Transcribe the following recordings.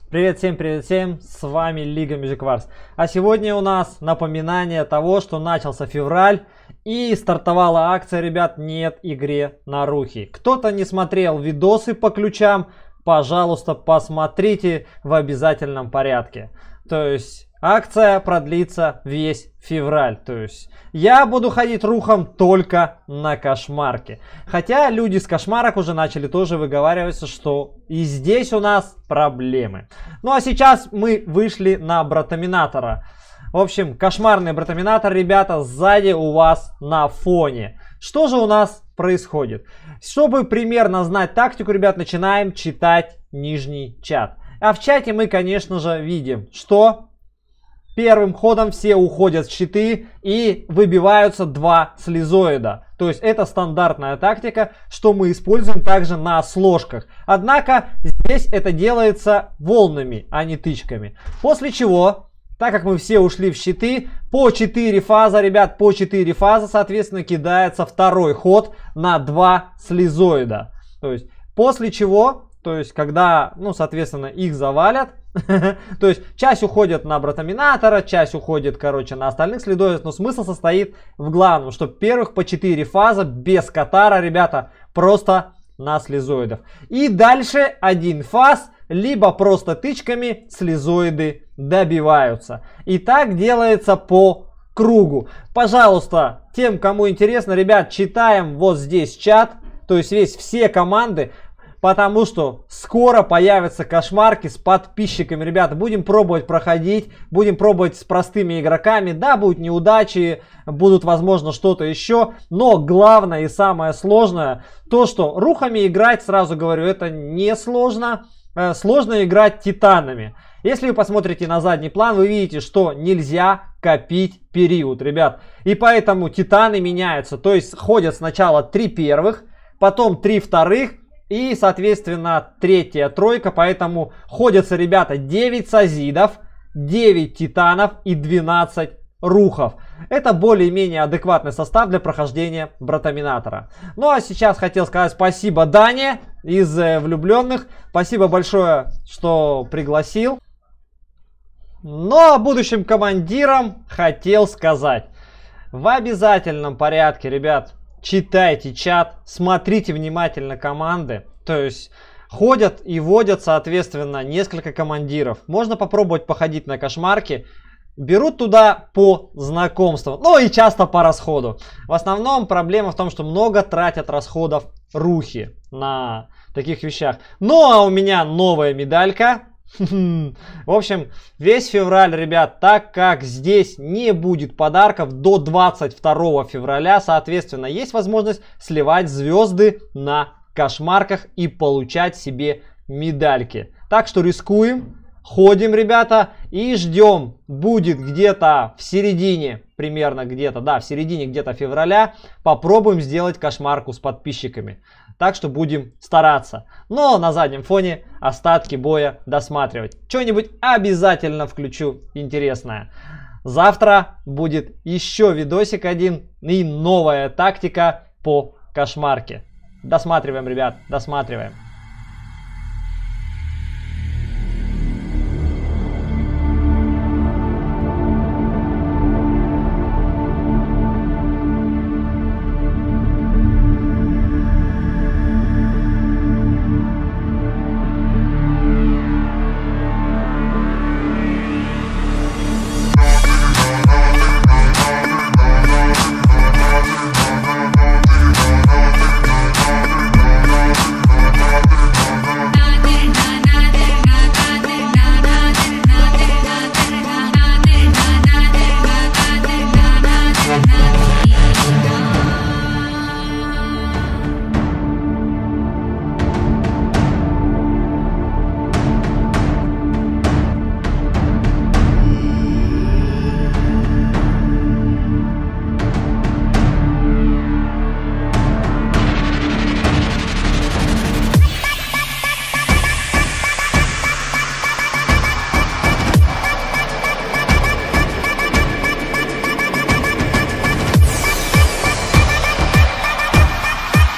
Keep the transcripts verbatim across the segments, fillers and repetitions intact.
Привет всем, привет всем, с вами Лига Magic Wars. А сегодня у нас напоминание того, что начался февраль и стартовала акция, ребят, нет игре на рухи. Кто-то не смотрел видосы по ключам, пожалуйста, посмотрите в обязательном порядке. То есть акция продлится весь февраль. То есть я буду ходить рухом только на кошмарке. Хотя люди с кошмарок уже начали тоже выговариваться, что и здесь у нас проблемы. Ну а сейчас мы вышли на братоминатора. В общем, кошмарный братоминатор, ребята, сзади у вас на фоне. Что же у нас происходит? Чтобы примерно знать тактику, ребят, начинаем читать нижний чат. А в чате мы, конечно же, видим, что первым ходом все уходят в щиты и выбиваются два слизоида. То есть это стандартная тактика, что мы используем также на сложках. Однако здесь это делается волнами, а не тычками. После чего, так как мы все ушли в щиты, по четыре фазы, ребят, по четыре фазы, соответственно, кидается второй ход на два слизоида. То есть после чего... То есть, когда, ну, соответственно, их завалят, то есть, часть уходит на братоминатора, часть уходит, короче, на остальных слизоидов, но смысл состоит в главном, что первых по четыре фаза без катара, ребята, просто на слизоидов. И дальше один фаз, либо просто тычками слизоиды добиваются. И так делается по кругу. Пожалуйста, тем, кому интересно, ребят, читаем вот здесь чат, то есть, весь все команды. Потому что скоро появятся кошмарки с подписчиками, ребята. Будем пробовать проходить, будем пробовать с простыми игроками. Да, будут неудачи, будут, возможно, что-то еще. Но главное и самое сложное, то, что рухами играть, сразу говорю, это не сложно. Сложно играть титанами. Если вы посмотрите на задний план, вы видите, что нельзя копить период, ребят. И поэтому титаны меняются. То есть ходят сначала три первых, потом три вторых. И, соответственно, третья тройка, поэтому ходятся, ребята, девять сазидов, девять титанов и двенадцать рухов. Это более-менее адекватный состав для прохождения братоминатора. Ну, а сейчас хотел сказать спасибо Дане из э, влюбленных. Спасибо большое, что пригласил. Ну, а будущим командирам хотел сказать. В обязательном порядке, ребят, читайте чат, смотрите внимательно команды. То есть ходят и водят, соответственно, несколько командиров. Можно попробовать походить на кошмарки. Берут туда по знакомству. Ну и часто по расходу. В основном проблема в том, что много тратят расходов рухи на таких вещах. Ну а у меня новая медалька. В общем, весь февраль, ребят, так как здесь не будет подарков до двадцать второго февраля, соответственно, есть возможность сливать звезды на кошмарках и получать себе медальки. Так что рискуем, ходим, ребята, и ждем. Будет где-то в середине, примерно где-то, да, в середине где-то февраля, попробуем сделать кошмарку с подписчиками. Так что будем стараться. Но на заднем фоне остатки боя досматривать. Что-нибудь обязательно включу интересное. Завтра будет еще видосик один и новая тактика по кошмарке. Досматриваем, ребят, досматриваем.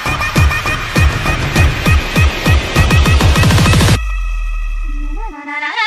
na na na